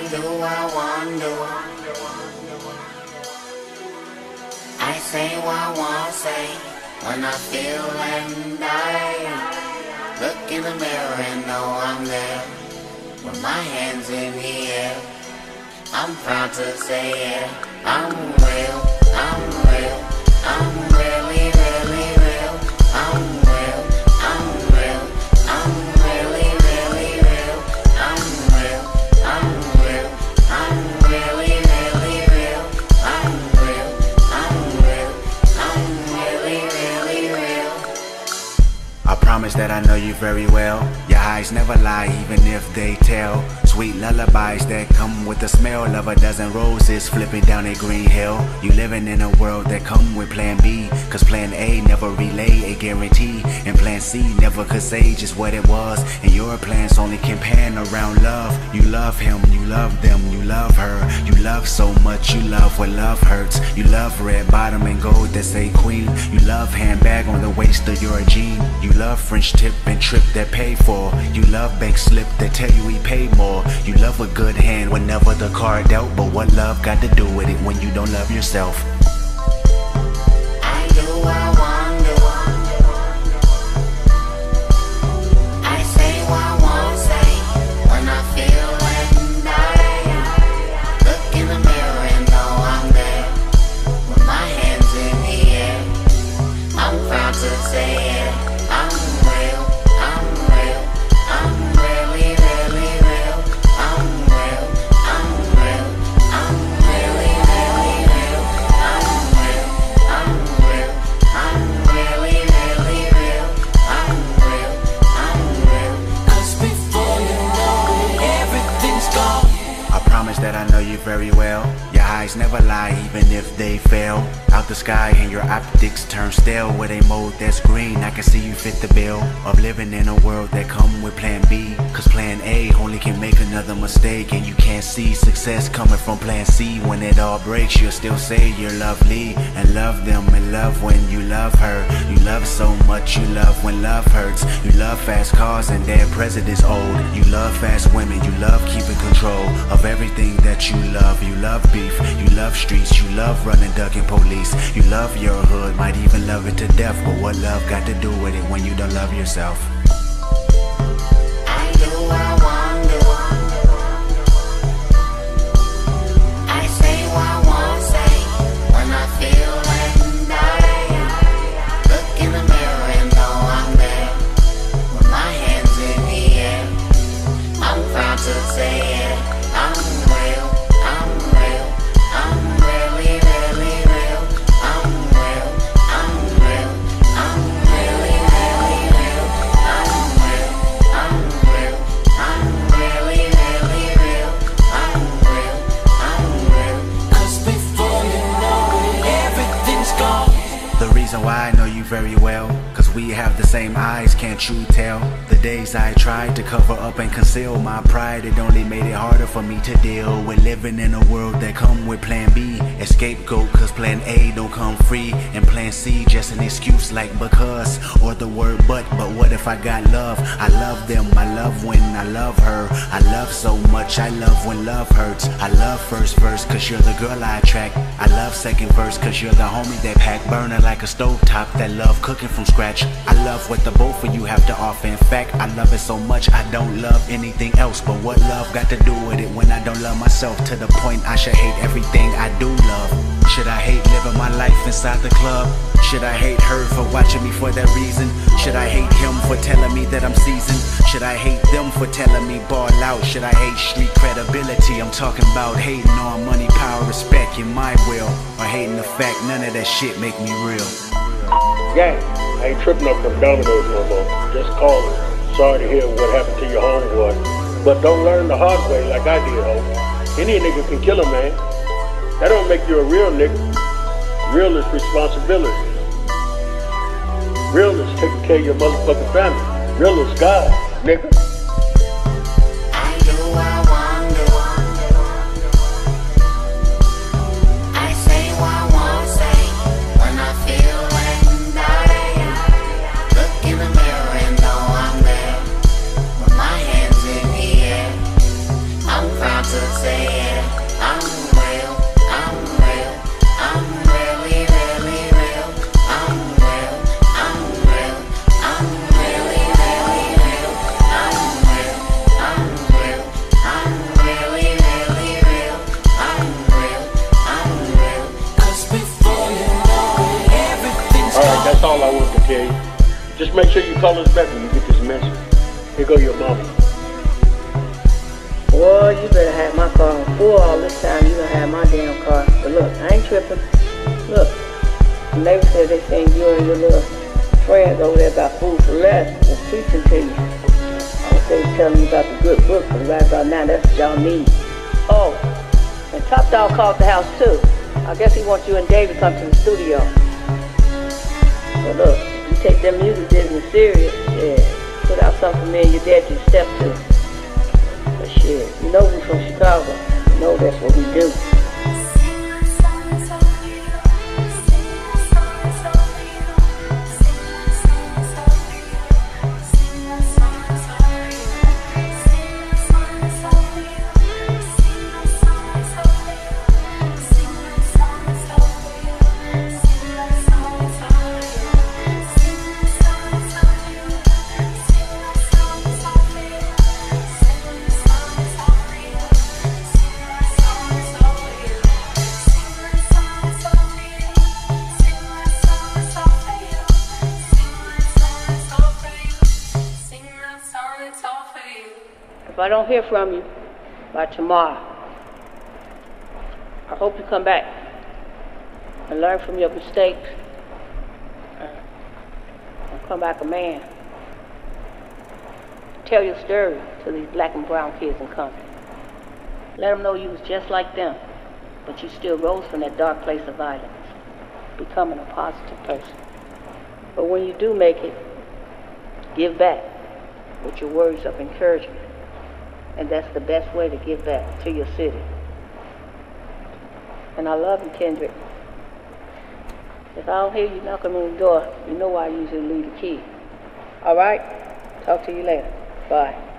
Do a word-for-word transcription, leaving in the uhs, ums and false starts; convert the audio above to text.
do, I wonder. I say what I want to say when I feel and I look in the mirror and know I'm there. With my hands in the air, I'm proud to say it. I'm real, I'm real, I'm really, really real. I'm real, I'm real, I'm really, really real. I'm real, I'm real, I'm really, really real. I'm real, I'm real, I'm really, really real. I promise that I know you very well. Your eyes never lie, even if they tell. Sweet lullabies that come with the smell of a dozen roses flipping down a green hill. You living in a world that come with plan B, cause plan A never relay a guarantee, and plan C never could say just what it was. And your plans only can pan around love. You love him, you love them, you love her. You love so much, you love what love hurts. You love red bottom and gold that say queen. You love handbag on the waist of your jean. You love French tip and trip that pay for. You love bank slip that tell you he paid more. You love a good hand whenever the card dealt. But what love got to do with it when you don't love yourself? I do, I wonder. I say what I want to say when I feel and I look in the mirror and know I'm there. With my hands in the air, I'm proud to say it. I'm real, I'm real, I'm really, really real. I'm real, I'm real, I'm really, really real. I'm real, I'm real, I'm really, really real. I'm real, I'm real. Cause before you know it, everything's gone. I promise that I know you very well. Your eyes never lie, even if they fail. Out the sky and your optics turn stale. With a mode that's green, I can see you fit the bill of living in a world that come with plan B. Cause plan A only can make another mistake, and you can't see success coming from plan C. When it all breaks, you'll still say you're lovely and love them and love when you love her. You love so much, you love when love hurts. You love fast cars and dead presidents old. You love fast women, you love keeping control of everything that you love. You love beef, you love streets, you love running, ducking police. You love your hood, might even love it to death. But what love got to do with it when you don't love yourself? I do, I wonder. I say what I want to say when I feel and I look in the mirror and know I'm there. With my hands in the air, I'm proud to say it. I'm real, I'm real, I'm really, really real. I'm real, I'm real, I'm really, really real. I'm real, I'm real, I'm really, really real. I'm real, I'm real. Cause before you know it, everything's gone. The reason why I know you very well, cause we have the same eyes, can't you tell? The days I tried to cover up and conceal my pride, it only made it harder for me to deal with living in a world that come with plan B, a scapegoat cause plan A don't come free, and plan C just an excuse like because, or the word but. But what if I got love? I love them, I love when I love her. I love so much, I love when love hurts. I love first verse cause you're the girl I attract. I love second verse cause you're the homie that pack, burning like a stovetop that love cooking from scratch. I love what the both of you have to offer. In fact, I love it so much I don't love anything else. But what love got to do with it when I don't love myself? To the point I should hate everything I do love. Should I hate living my life inside the club? Should I hate her for watching me for that reason? Should I hate him for telling me that I'm seasoned? Should I hate them for telling me ball out? Should I hate street credibility? I'm talking about hating on money, power, respect, in my will, or hating the fact none of that shit make me real. Gang, I ain't tripping up from Domino's no more. Just calling. Sorry to hear what happened to your homeboy. But don't learn the hard way like I did, ho. Any nigga can kill a man. That don't make you a real nigga. Real is responsibility. Real is taking care of your motherfucking family. Real is God, nigga. I do, I wonder. I say what I want to say when I feel and I look in the mirror and know I'm there. With my hands in the air, I'm proud to say Just make sure you call us back when you get this message. Here go your mama. Boy, you better have my car on full all this time. You don't have my damn car. But look, I ain't tripping. Look, the neighbor said they saying you and your little friends over there got food for less and preaching to you. I was they telling you about the good book, but right about now, that's what y'all need. Oh, and Top Dog called the house too. I guess he wants you and David to come to the studio. But look, you take them music business serious, yeah. Put out something me and your dad can step to. But shit, you know we from Chicago. You know that's what we do. If I don't hear from you by tomorrow, I hope you come back and learn from your mistakes and come back a man. Tell your story to these black and brown kids in Compton. Let them know you was just like them, but you still rose from that dark place of violence, becoming a positive person. But when you do make it, give back with your words of encouragement. And that's the best way to give back to your city. And I love you, Kendrick. If I don't hear you knocking on the door, you know I usually leave the key. All right? Talk to you later. Bye.